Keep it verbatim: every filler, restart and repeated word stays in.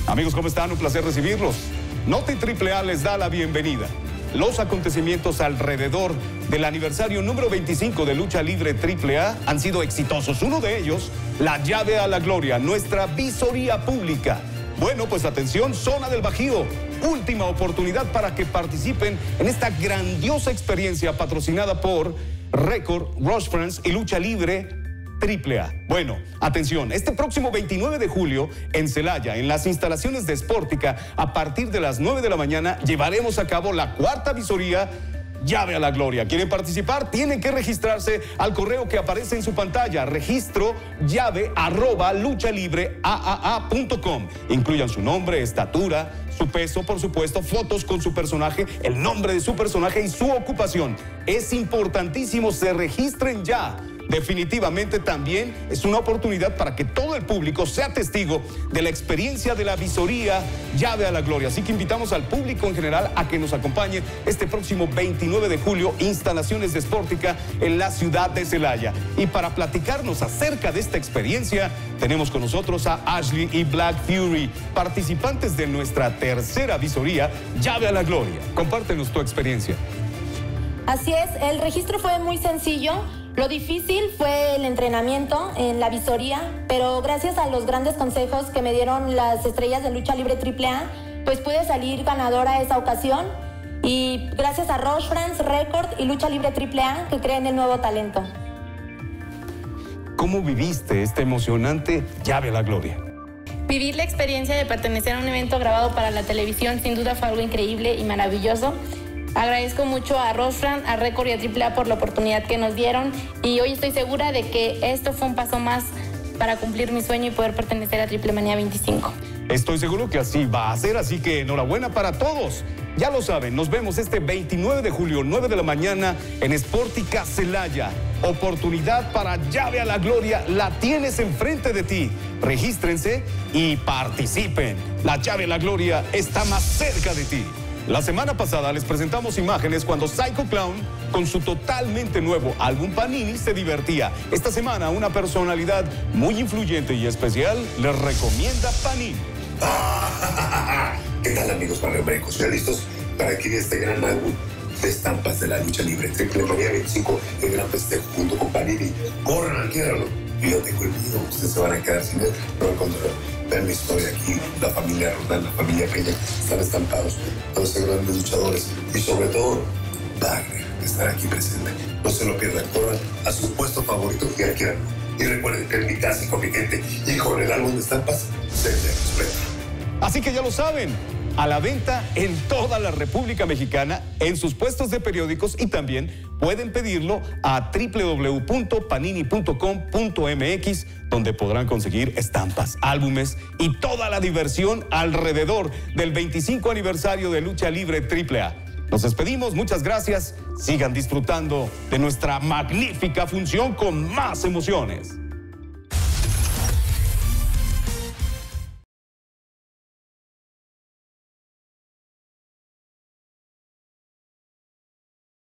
Amigos, ¿cómo están? Un placer recibirlos. Noti Triple A les da la bienvenida. Los acontecimientos alrededor del aniversario número veinticinco de Lucha Libre Triple A han sido exitosos. Uno de ellos, la llave a la gloria, nuestra visoría pública. Bueno, pues atención, zona del Bajío. Última oportunidad para que participen en esta grandiosa experiencia patrocinada por Record, Rush Friends y Lucha Libre Triple A. Bueno, atención, este próximo veintinueve de julio en Celaya, en las instalaciones de Sportica, a partir de las nueve de la mañana, llevaremos a cabo la cuarta visoría Llave a la Gloria. ¿Quieren participar? Tienen que registrarse al correo que aparece en su pantalla, registro llave arroba luchalibreaaa punto com. Incluyan su nombre, estatura, su peso, por supuesto, fotos con su personaje, el nombre de su personaje y su ocupación. Es importantísimo, se registren ya. Definitivamente también es una oportunidad para que todo el público sea testigo de la experiencia de la visoría Llave a la Gloria. Así que invitamos al público en general a que nos acompañe este próximo veintinueve de julio, instalaciones de Sportica en la ciudad de Celaya. Y para platicarnos acerca de esta experiencia, tenemos con nosotros a Ashley y Black Fury, participantes de nuestra tercera visoría Llave a la Gloria. Compártenos tu experiencia. Así es, el registro fue muy sencillo. Lo difícil fue el entrenamiento en la visoría, pero gracias a los grandes consejos que me dieron las estrellas de Lucha Libre Triple A, pues pude salir ganadora esa ocasión. Y gracias a Rush Friends, Record y Lucha Libre Triple A que creen el nuevo talento. ¿Cómo viviste esta emocionante Llave a la Gloria? Vivir la experiencia de pertenecer a un evento grabado para la televisión sin duda fue algo increíble y maravilloso. Agradezco mucho a Rush Friends, a Record y a Triple A por la oportunidad que nos dieron y hoy estoy segura de que esto fue un paso más para cumplir mi sueño y poder pertenecer a Triple Manía veinticinco. Estoy seguro que así va a ser, así que enhorabuena para todos. Ya lo saben, nos vemos este veintinueve de julio, nueve de la mañana en Sportica Celaya. Oportunidad para Llave a la Gloria, la tienes enfrente de ti. Regístrense y participen. La Llave a la Gloria está más cerca de ti. La semana pasada les presentamos imágenes cuando Psycho Clown, con su totalmente nuevo álbum Panini, se divertía. Esta semana, una personalidad muy influyente y especial les recomienda Panini. ¿Qué tal, amigos barriobrecos? ¿Ya listos para adquirir este gran álbum de estampas de la lucha libre? Triple Manía veinticinco, el gran festejo junto con Panini. Corran, adquiéranlo. Yo tengo el video, ustedes se van a quedar sin él, no lo encontrarán. Vean la historia aquí, la familia Rodán, la familia Peña, están estampados, todos estos grandes luchadores y sobre todo, Wagner, que estará aquí presente. No se lo pierdan, corran a su puesto favorito que quieran. Y recuerden que en mi casa y con mi gente y con el álbum de estampas, se les respeta. Así que ya lo saben, a la venta en toda la República Mexicana, en sus puestos de periódicos y también pueden pedirlo a doble u doble u doble u punto panini punto com punto m x, donde podrán conseguir estampas, álbumes y toda la diversión alrededor del veinticinco aniversario de Lucha Libre Triple A. Nos despedimos, muchas gracias, sigan disfrutando de nuestra magnífica función con más emociones.